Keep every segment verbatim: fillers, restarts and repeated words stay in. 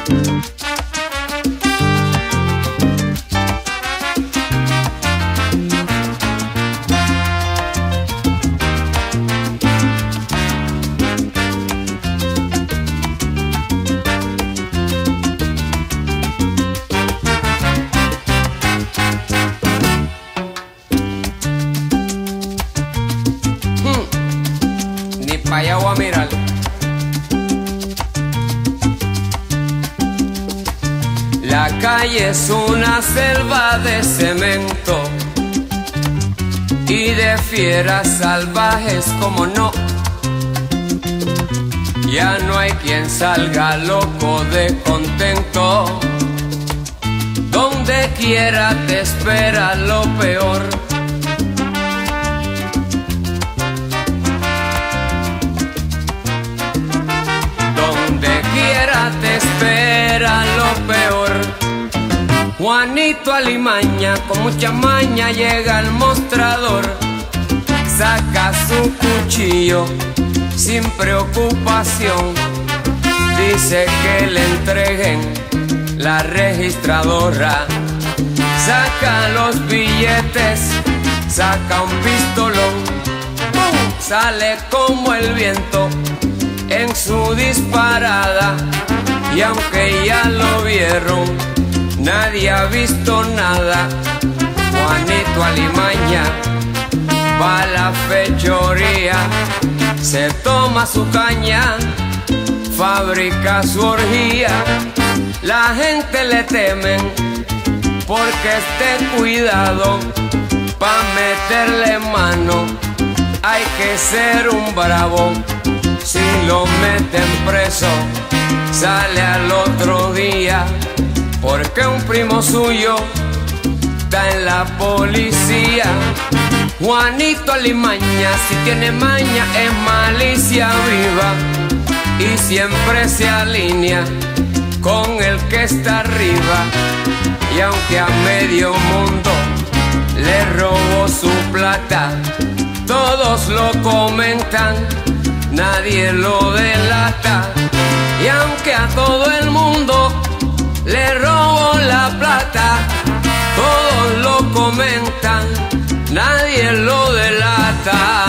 Vaya a mirar. La calle es una selva de cemento y de fieras salvajes, como no. Ya no hay quien salga loco de contento. Donde quiera te espera lo peor. Te espera lo peor. Juanito Alimaña con mucha maña llega al mostrador, saca su cuchillo sin preocupación, dice que le entreguen la registradora, saca los billetes, saca un pistolón, ¡pum! Sale como el viento en su disparada, y aunque ya lo vieron, nadie ha visto nada. Juanito Alimaña va a la fechoría, se toma su caña, fabrica su orgía. La gente le temen porque esté cuidado, pa' meterle mano hay que ser un bravo. Si lo meten preso, sale al otro día, porque un primo suyo está en la policía. Juanito Alimaña, si tiene maña, es malicia viva, y siempre se alinea con el que está arriba. Y aunque a medio mundo le robó su plata, todos lo comentan, nadie lo delata. Y aunque a todo el mundo le robó la plata, todos lo comentan, nadie lo delata.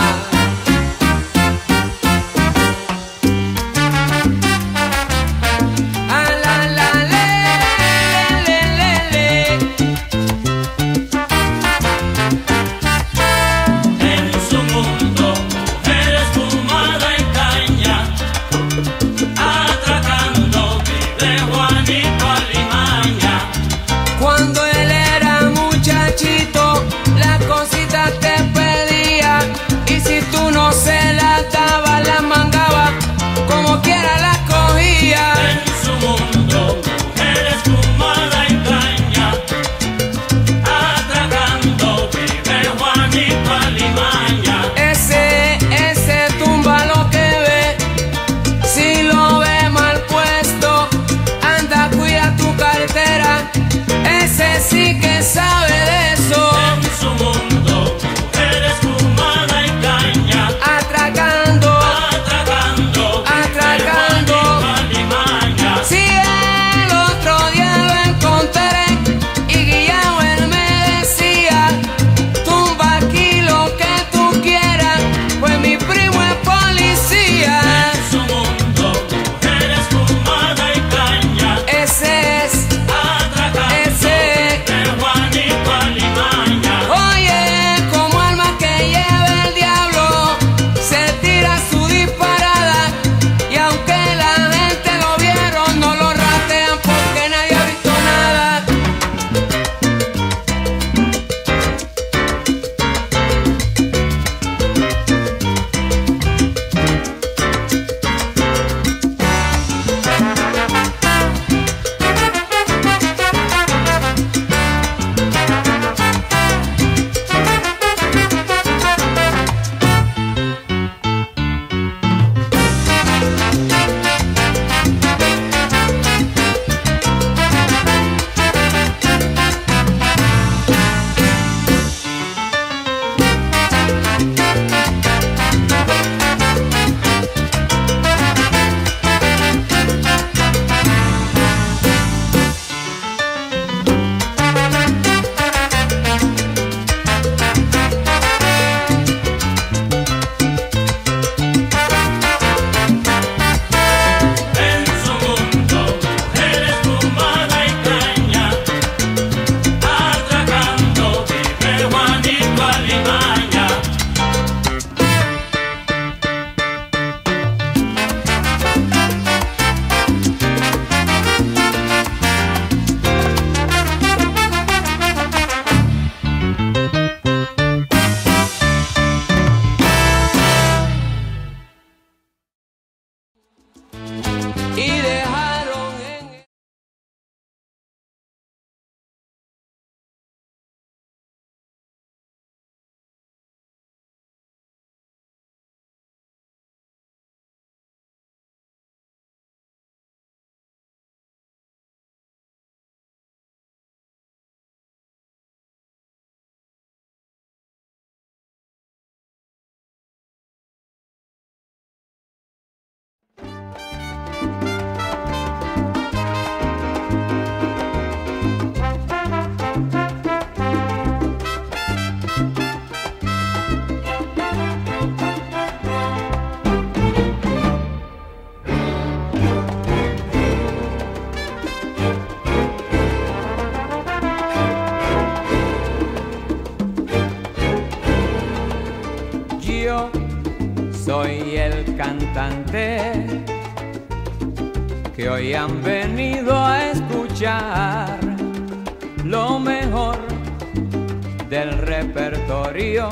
cantante que hoy han venido a escuchar lo mejor del repertorio.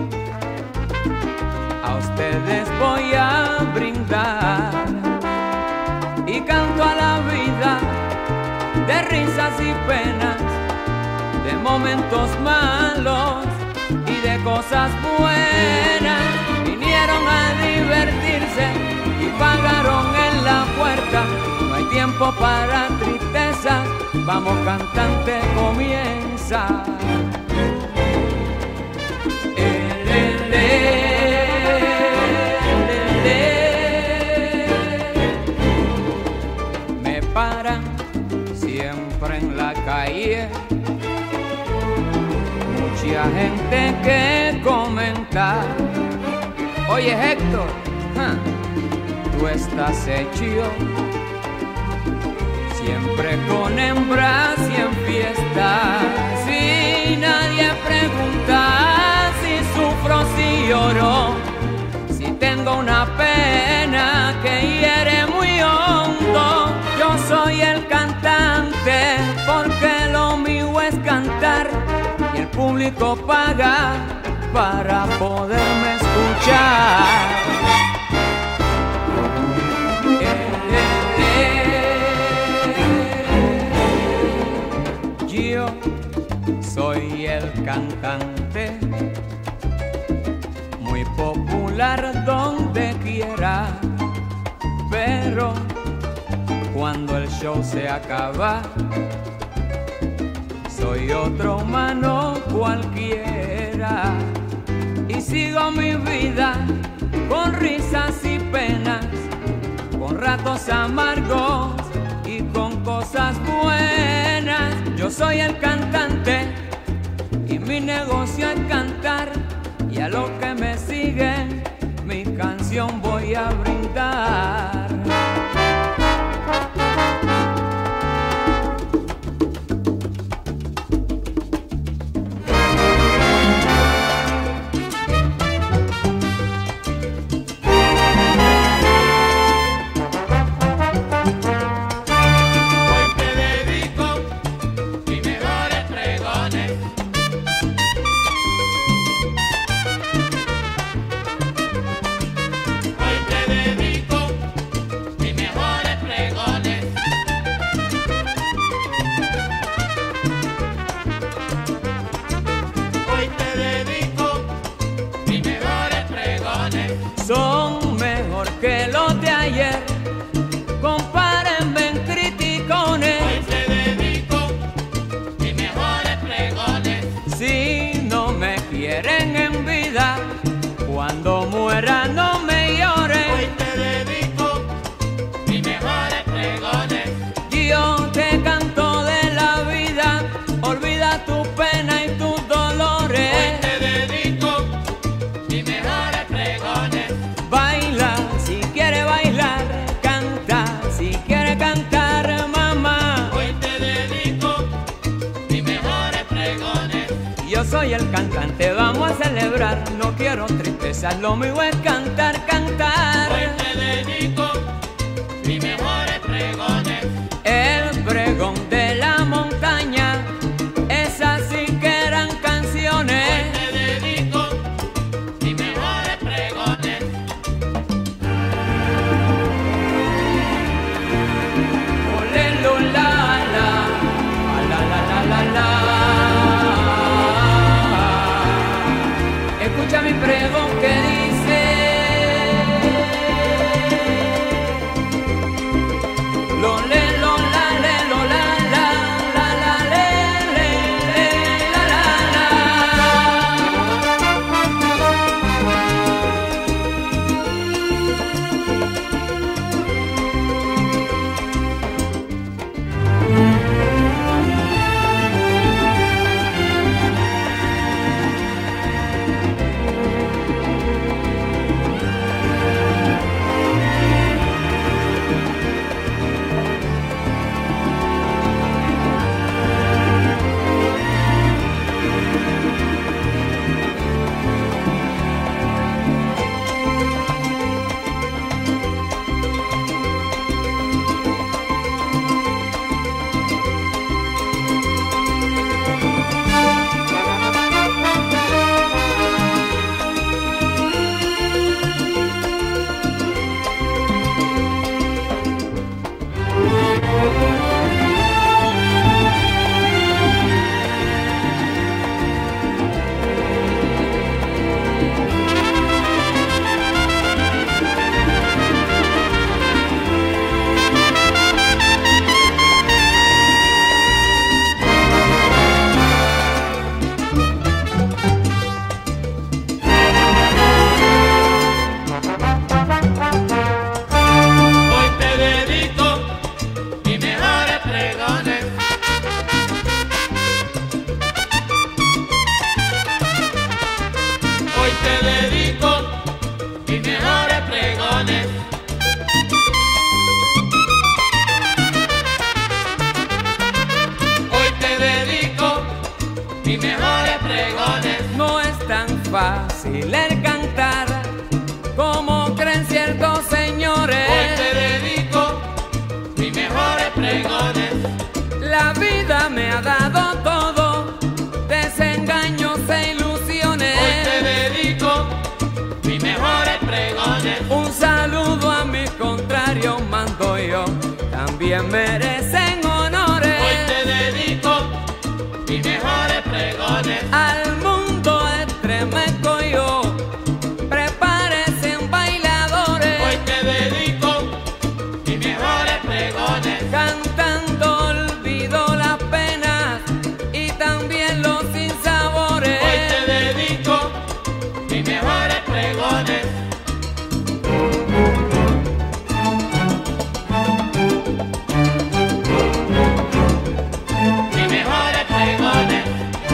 A ustedes voy a brindar y canto a la vida de risas y penas, de momentos malos y de cosas buenas. Vinieron a divertirse y pagaron en la puerta. No hay tiempo para tristeza, vamos cantante, comienza. Me paran siempre en la calle mucha gente que comenta: oye Héctor, ¿ja? Tú estás hecho siempre con hembras y en fiestas. Si nadie pregunta si sufro, si lloro, si tengo una pena que hiere muy hondo. Yo soy el cantante porque lo mío es cantar y el público paga para poderme escuchar. Yo soy el cantante, muy popular donde quiera, pero cuando el show se acaba, soy otro humano cualquiera y sigo mi vida con risas y penas, con ratos amargos y con cosas buenas. Yo soy el cantante y mi negocio es cantar, y a los que me siguen mi canción voy a brindar. Son mejor que los de ayer, compárenme en criticones. Hoy te dedico mis mejores pregones. Si no me quieren en vida, cuando muera no me lloren. Hoy te dedico mis mejores pregones. Yo te canto de la vida, olvida tu pena y tus dolores. Hoy te dedico mis mejores pregones. Baila si quiere bailar, canta si quiere cantar, mamá. Hoy te dedico mis mejores pregones. Yo soy el cantante, vamos a celebrar, no quiero tristeza, lo mío es cantar, cantar. Hoy te dedico mis mejores pregones. El pregón de la montaña, esas sí que eran canciones. Hoy te dedico mis mejores pregones. Ole, lo, la, la, la, la, la, la, la. Escucha mi pregón que dice: mis mejores pregones. No es tan fácil el cantar como creen ciertos señores. Hoy te dedico mis mejores pregones. La vida me ha dado todo, desengaños e ilusiones. Hoy te dedico mis mejores pregones. Un saludo a mis contrarios mando yo, también merecen honores. Hoy te dedico mis mejores pregones. Al mundo estremezco yo, prepárense bailadores. Hoy te dedico mis mejores pregones. Cantando olvido las penas y también los sinsabores. Hoy te dedico mis mejores pregones. Mis mejores pregones.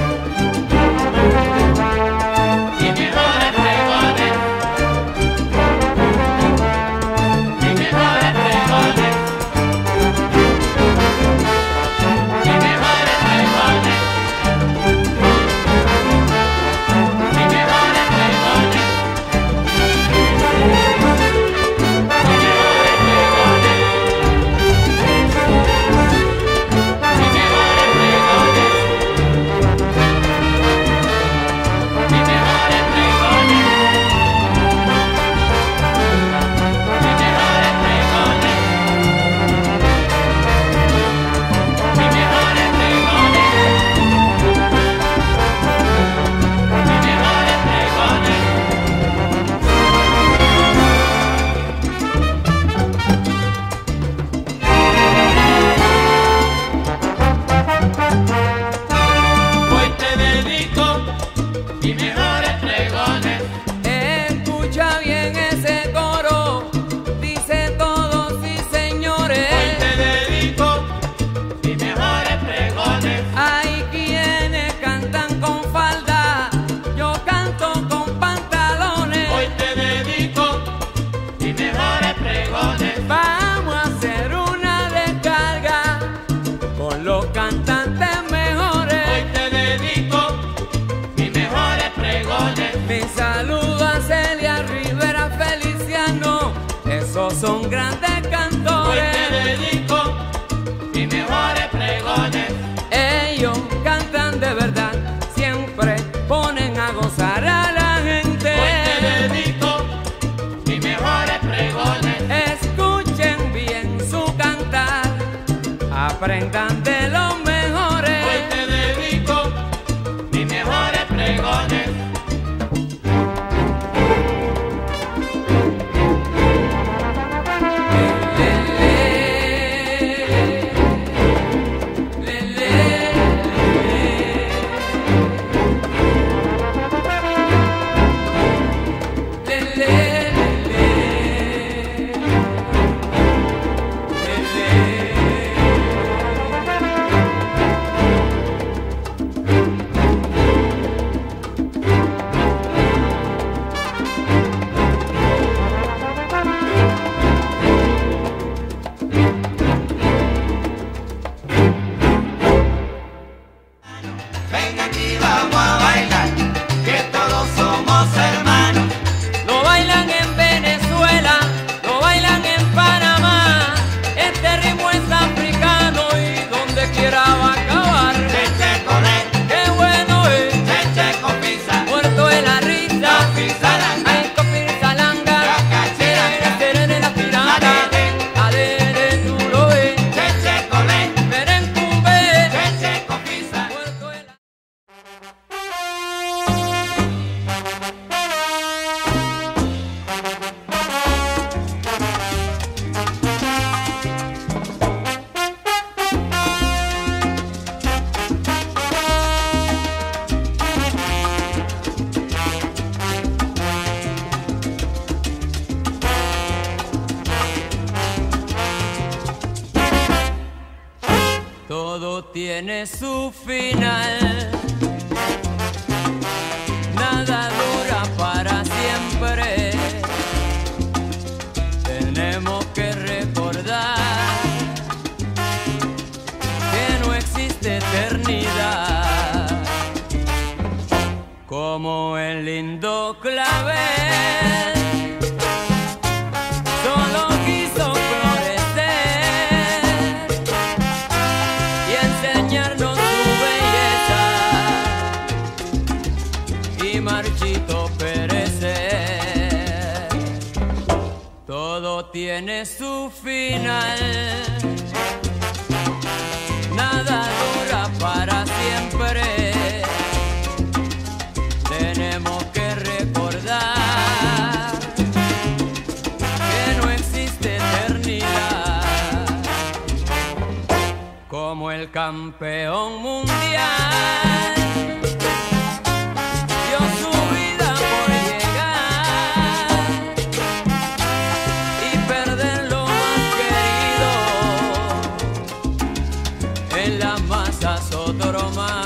Mis mejores pregones. Mis mejores pregones. Mis mejores pregones. Mis mejores pregones. Hoy te dedico mis mejores pregones. Escucha bien ese coro, dice todos sí señores. Hoy te dedico mis mejores pregones. Hay quienes cantan con falda, yo canto con pantalones. Hoy te dedico mis mejores pregones. Vamos a hacer una descarga con los cantantes mejores. Hoy te dedico mis mejores pregones. Mi saludo a Celia Rivera Feliciano, esos son grandes Hoy te cantores. dedico mis mejores pregones. Ellos cantan de verdad, siempre ponen a gozar a la gente. Hoy te dedico mis mejores pregones. Escuchen bien su cantar, aprendan de los mejores. Hoy te dedico mis mejores pregones. Le, le, le, le, le, le, Ven aquí, vamos a bailar, que todos somos hermanos. Lo bailan en Venezuela, lo bailan en Panamá. Este ritmo es africano y donde quiera va a acabar. Cheche con él, ¡Qué bueno es! cheche con pizza, Muerto de la risa, Copizalanga. ay, Copizalanga, Cacachiranga. terere la pirata, adere tú lo ves, cheche con él, merencumbe, cheche con pizza. muerto de la... Todo tiene su final, nada dura para siempre. Tenemos que recordar que no existe eternidad. un lindo clavel solo quiso florecer y enseñarnos su belleza y marchito perecer. Todo tiene su final, nada dura para siempre. Tenemos que recordar que no existe eternidad. Como el campeón mundial dio su vida por llegar y perder lo más querido en las masas otro más.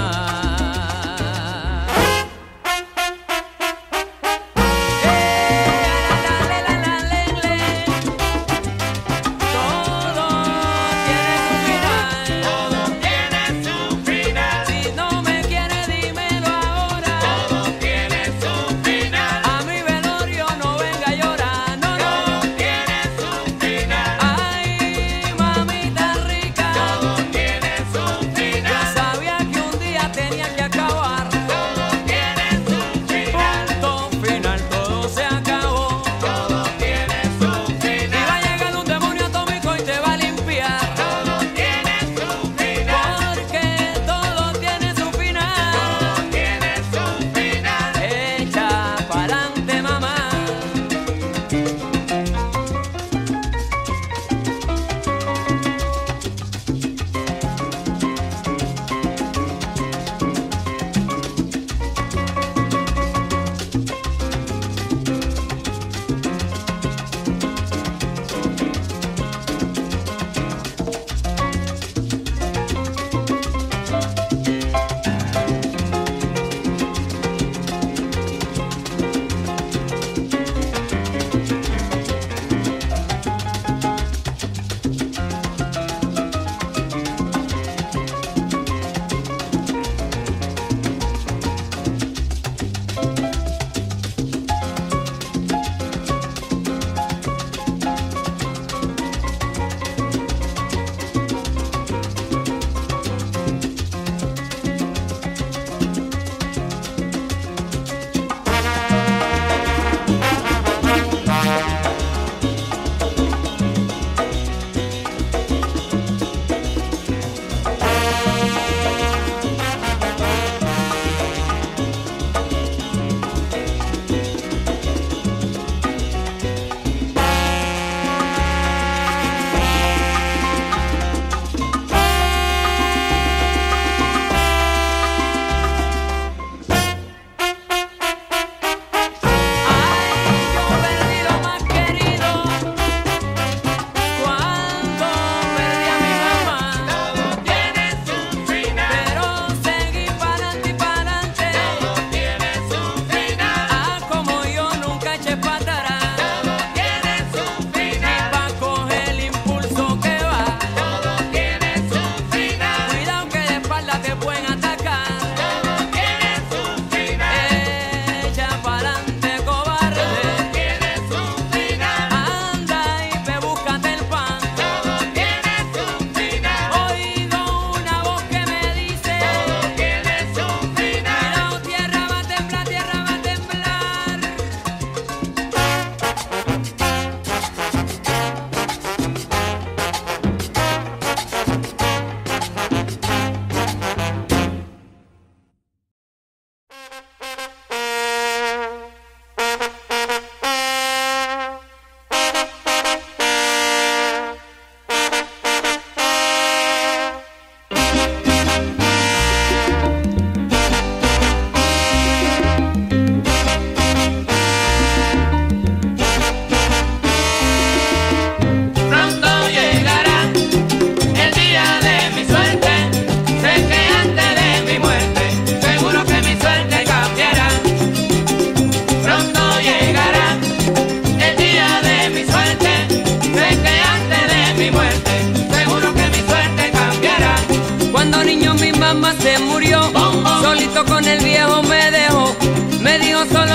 Se murió, solito con el viejo me dejó, me dijo solo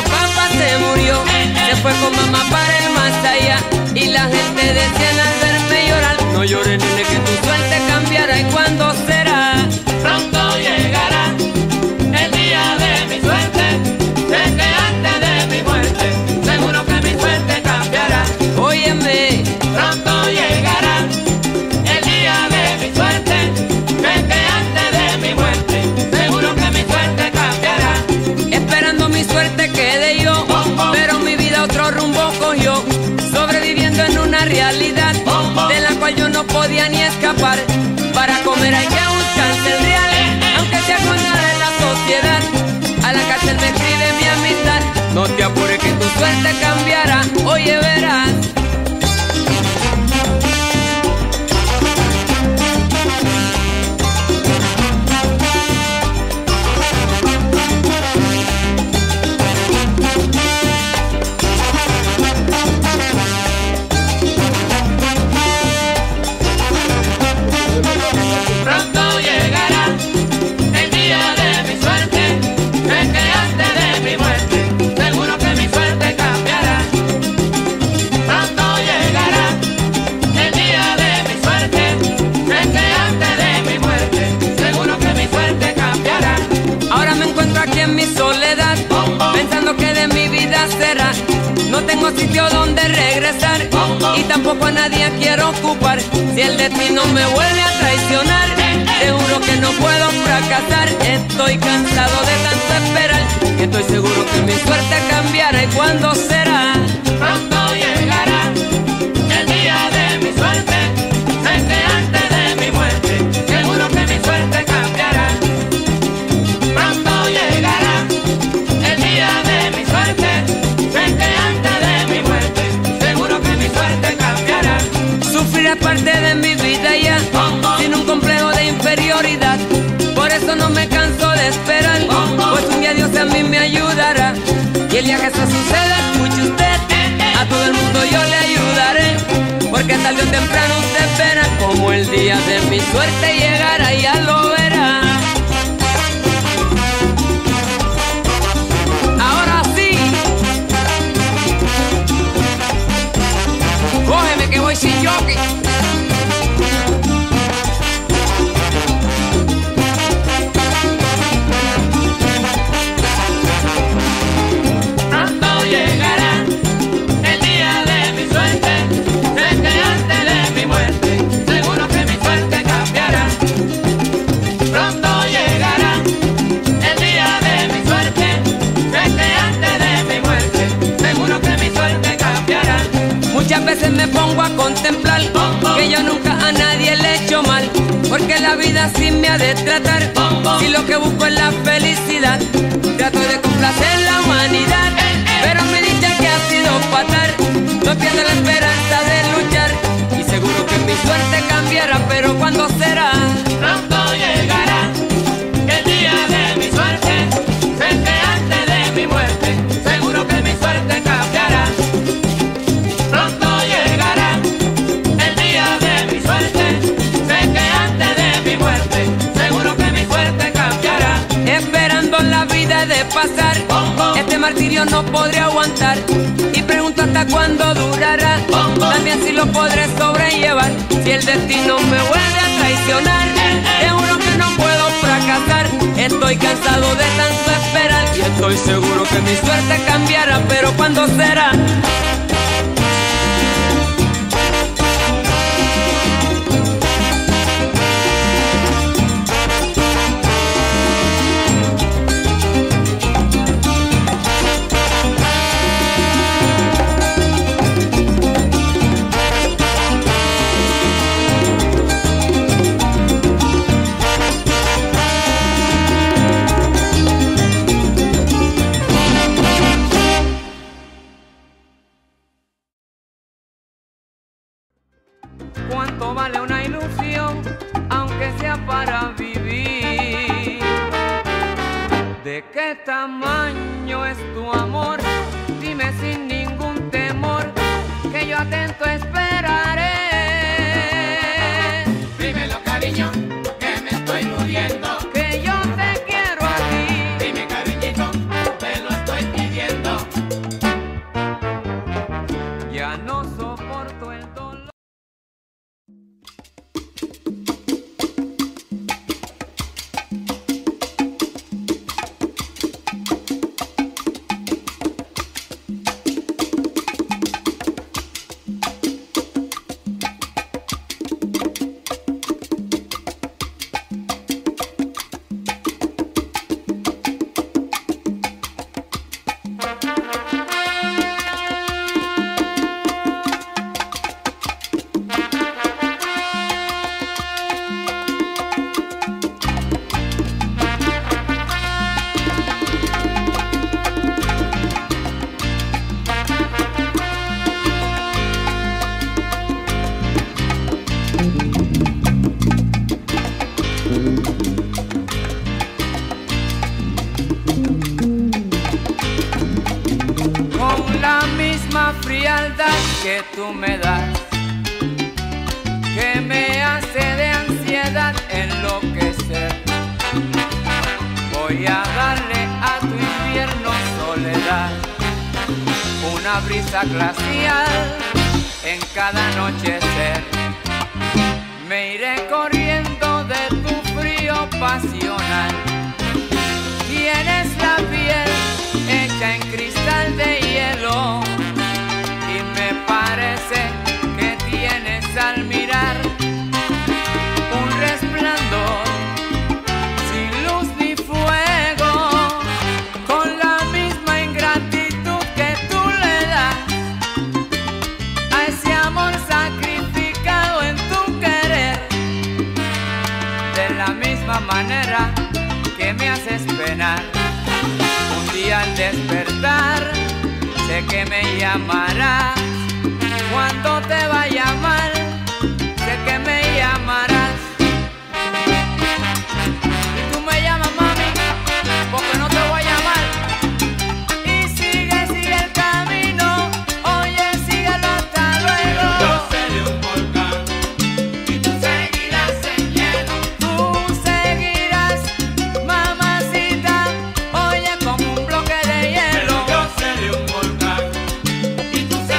papá se murió, se fue con mamá para el más allá. Y la gente decía al verme llorar: no llores, nene, que tu suerte cambiará. ¿Y cuándo será? Pronto llegará el día de mi suerte. Sé que antes de mi muerte, seguro que mi suerte cambiará. Óyeme, pronto llegará el día de mi suerte. Sé que antes de mi muerte, seguro que mi suerte cambiará. Esperando mi suerte quedé yo, pero mi vida otro rumbo cogió, sobreviviendo en una realidad de la cual yo no podía ni escapar. Para comer hay que buscarse el real, aunque sea con nada en la sociedad. A la cárcel me escribe mi amistad: no te apures que tu suerte cambiará. Oye, verás. Pronto llegará el día de mi suerte. Sé que antes de mi muerte, seguro que mi suerte cambiará. Pronto llegará el día de mi suerte. Sé que antes de mi muerte, seguro que mi suerte cambiará. Ahora me encuentro aquí en mi soledad, pensando que de mi vida será. No tengo sitio donde regresar y tampoco a nadie quiero ocupar. Si el destino me vuelve a traicionar, te juro que no puedo fracasar. Estoy cansado de tanto esperar y estoy seguro que mi suerte cambiará. ¿Y cuándo será? Pronto llegará el día de mi suerte. Sé que antes de mi muerte, seguro que mi suerte cambiará. Pronto llegará el día de mi suerte. Sé que antes de mi muerte, seguro que mi suerte cambiará. Sufrir es parte de mi vida ya, sin un complejo de inferioridad. Por eso no me canso de esperar, pues un día Dios a mí me ayudará. Y el día que eso suceda, escuche usted, a todo el mundo yo le ayudaré, porque tarde o temprano usted verá como el día de mi suerte llegará. Ya lo verá. Ahora sí, cógeme que voy sin jockey. Pronto llegará el día de mi suerte. Sé que antes de mi muerte, seguro que mi suerte cambiará. Pronto llegará el día de mi suerte. Sé que antes de mi muerte, seguro que mi suerte cambiará. Muchas veces me pongo a contemplar que yo nunca a nadie le he hecho mal, porque la vida así me ha de tratar. Si lo que busco es la felicidad, trato de complacer la humanidad, pero mi dicha que ha sido fatal. No pierdo la esperanza de luchar y seguro que mi suerte cambiará. Pero ¿cuándo será? Pronto llegará el día de mi suerte. Sé que antes de mi muerte, seguro que mi suerte cambiará. Pronto llegará el día de mi suerte. Sé que antes de mi muerte, seguro que mi suerte cambiará. Esperando la vida de pasar, este martirio no podré aguantar, y pregunto hasta cuándo durará. También si lo podré sobrellevar. Si el destino me vuelve a traicionar, te juro que no puedo fracasar. Estoy cansado de tanto esperar y estoy seguro que mi suerte cambiará. Pero ¿cuándo será? ¿Cuánto vale una ilusión, aunque sea para vivir? ¿De qué tamaño es tu amor? Dime sin ningún temor, que yo atento esperaré. Dímelo, cariño, que me estoy muriendo. Que yo te quiero a ti. Dime, cariñito, te lo estoy pidiendo. ya no soporto el dolor. Con la misma frialdad que tú me das, que me hace de ansiedad enloquecer, voy a darle a tu invierno soledad una brisa glacial en cada anochecer. Me iré corriendo de tu frío pasional. Tienes la piel hecha en cristal de hielo y me parece que tienes al mirar un resplandor sin luz ni fuego, con la misma ingratitud que tú le das a ese amor sacrificado en tu querer. De la misma manera que me haces penar, un día al despertar sé que me llamarás. Cuando te vaya mal, sé que me llamarás. Y tú me llamas, mami, porque no te voy a llamar. Y sigue, sigue el camino, oye, síguelo hasta luego. Yo seré un volcán y tú seguirás en hielo. Tú seguirás, mamacita, oye, como un bloque de hielo. Pero yo seré un volcán y tú seguirás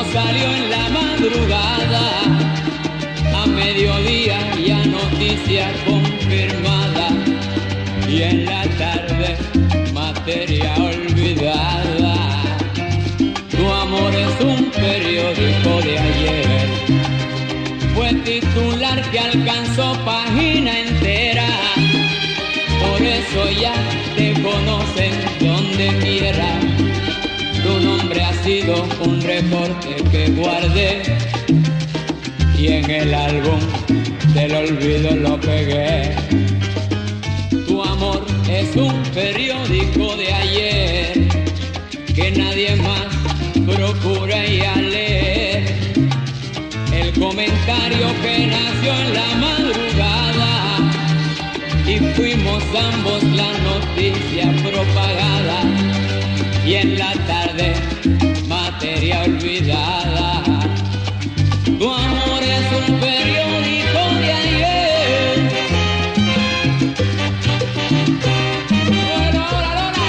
salió en la madrugada, a mediodía ya noticia confirmada, y en la tarde materia olvidada. Tu amor es un periódico de ayer, fue titular que alcanzó página entera, por eso ya te conocen donde quiera. Tu nombre ha sido un recorte que guardé y en el álbum del olvido lo pegué. Tu amor es un periódico de ayer que nadie más procura ir a leer. El comentario que nació en la madrugada y fuimos ambos la noticia propagada, y en la tarde materia olvidada. Tu amor es un periódico de ayer. Bueno, ahora, ahora.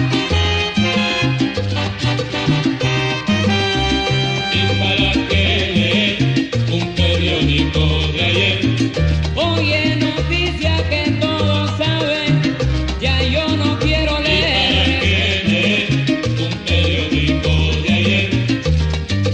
¿Y para qué leer un periódico de ayer? Oye, noticia que todos saben, ya yo no quiero leer. ¿Y para qué leer un periódico de ayer?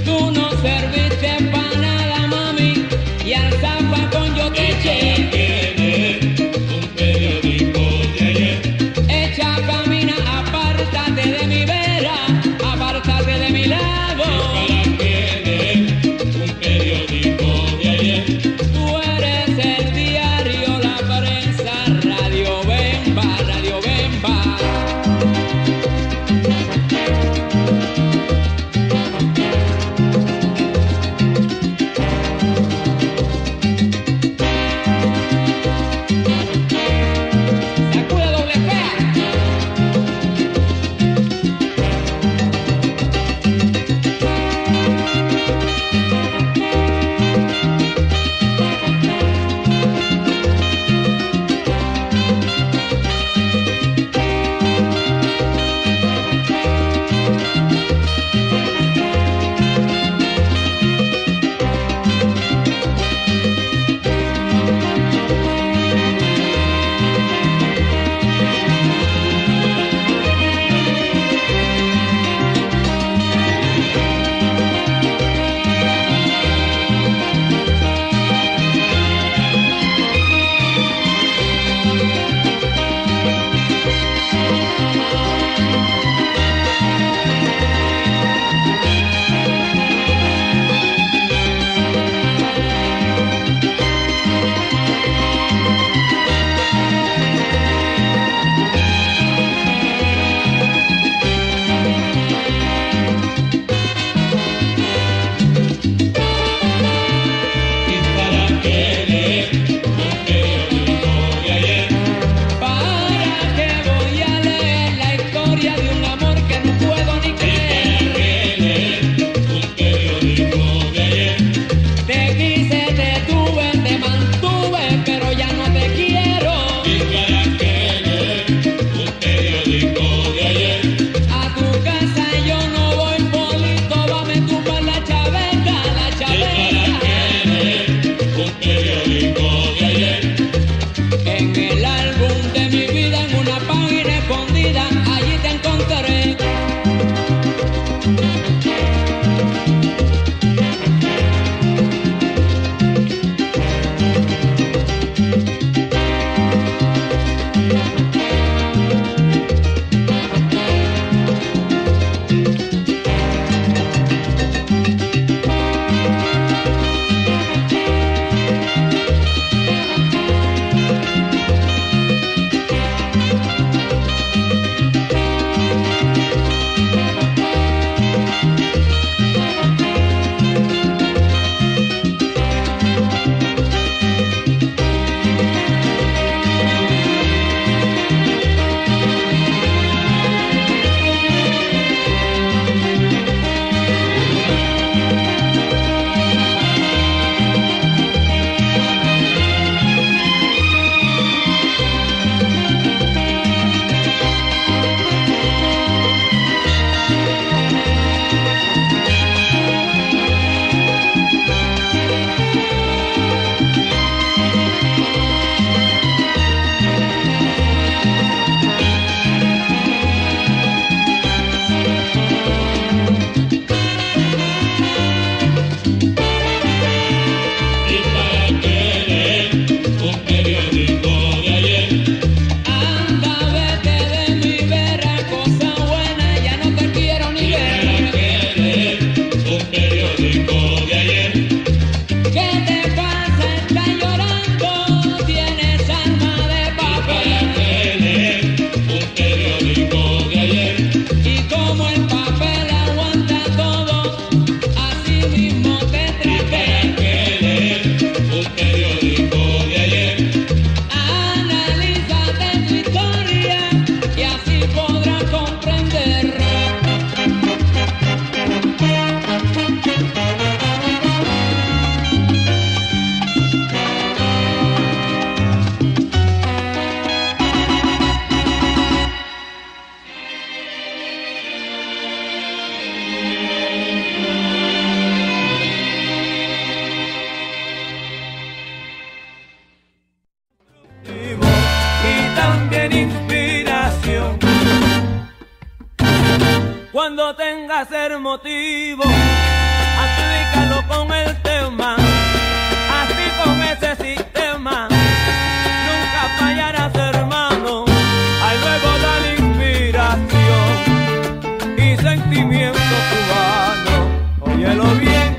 Cuando tengas el motivo, aplícalo con el tema, así con ese sistema nunca fallarás, hermano. Ahí luego da la inspiración y sentimiento cubano, óyelo bien.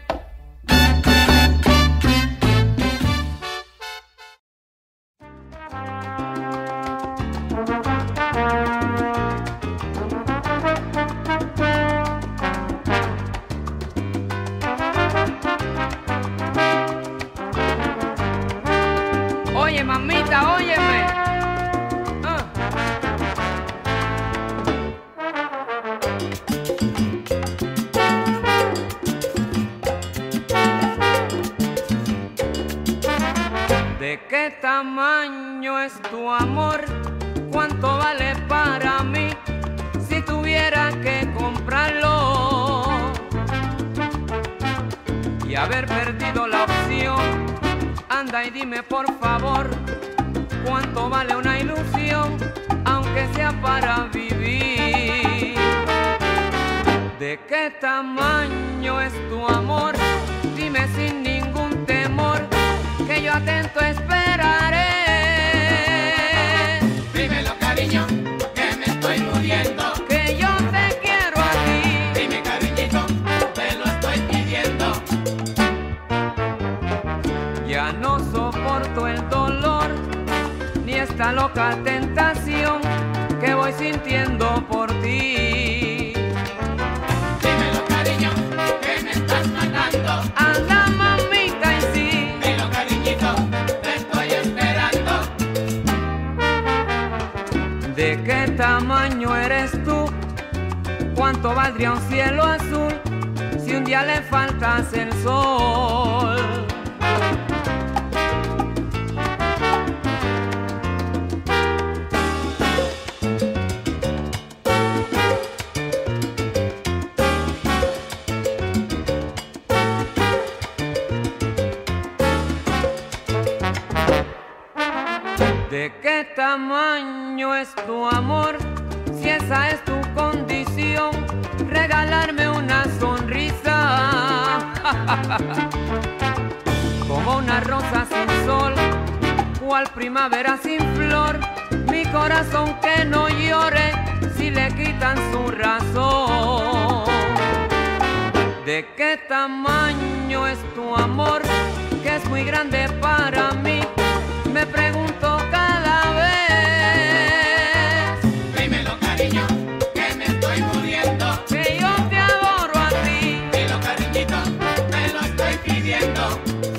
Oye, mamita, óyeme. Ah. ¿De qué tamaño es tu amor? ¿Cuánto vale para mí si tuviera que comprarlo y haber perdido la opción? Anda y dime por favor, ¿cuánto vale una ilusión, aunque sea para vivir? ¿De qué tamaño es tu amor? Dime sin ningún temor, que yo atento esperaré. Dímelo, cariño, que me estoy muriendo. Que yo te quiero a ti. Dime, cariñito, te lo estoy pidiendo. Ya no soporto el dolor, ni esta loca tentación que voy sintiendo por ti. Dímelo, cariño, que me estás matando. Anda, mamita, y sí. Dilo, cariñito, te estoy esperando. ¿De qué tamaño eres tú? ¿Cuánto valdría un cielo azul si un día le faltas el sol? ¿De qué tamaño es tu amor? Si esa es tu condición, regalarme una sonrisa como una rosa sin sol, cual primavera sin flor. Mi corazón que no llore si le quitan su razón. ¿De qué tamaño es tu amor? Que es muy grande para mí, me pregunto cada vez. Dímelo, cariño, que me estoy muriendo. Que yo te adoro a ti. Dilo, cariñito, te lo estoy pidiendo.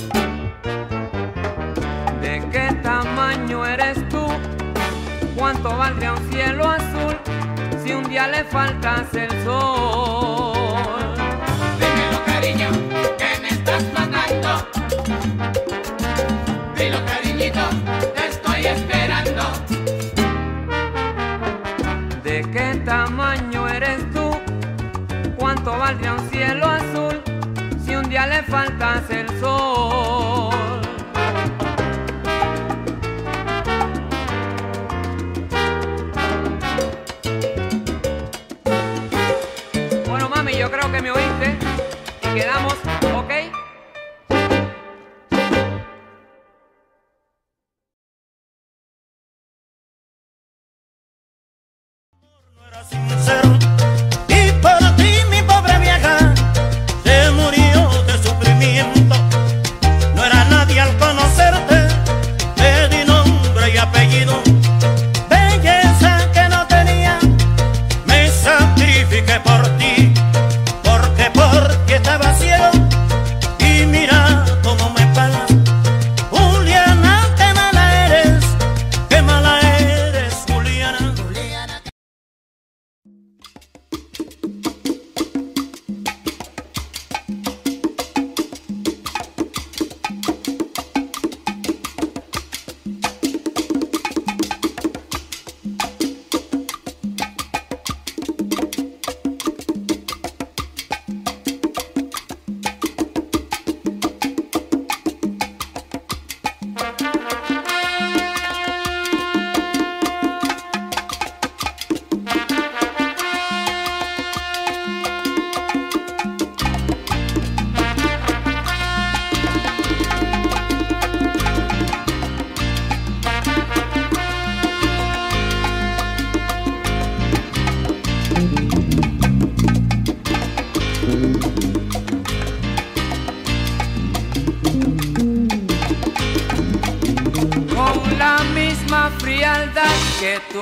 ¿De qué tamaño eres tú? ¿Cuánto valdría un cielo azul si un día le faltas el sol? Dímelo, cariño, que me estás matando. Dilo, cariñito, te estoy esperando. ¿De qué tamaño eres tú? ¿Cuánto valdría un cielo azul si un día le faltas el sol? Bueno, mami, yo creo que me oíste y quedamos, ¿ok? Sincero, y por ti mi pobre vieja se murió de sufrimiento. No era nadie al conocerte, te di nombre y apellido. Belleza que no tenía, me sacrifiqué por ti, porque por ti estaba ciego.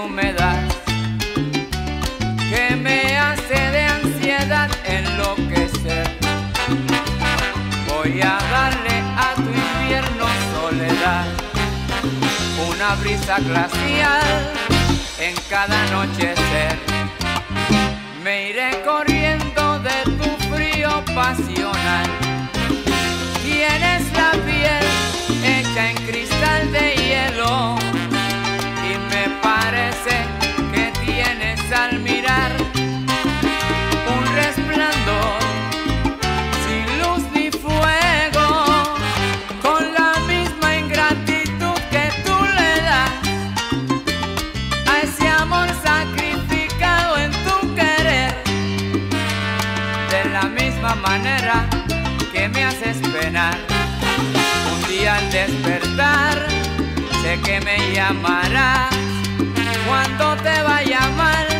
tú me das, que me hace de ansiedad enloquecer. Voy a darle a tu invierno soledad una brisa glacial en cada anochecer. Me iré corriendo de tu frío pasional. Tienes la piel hecha en cristal de hielo y me parece que tienes al mirar un resplandor sin luz ni fuego, con la misma ingratitud que tú le das a ese amor sacrificado en tu querer. De la misma manera que me haces penar, un día al despertar sé que me llamarás cuando te vaya mal.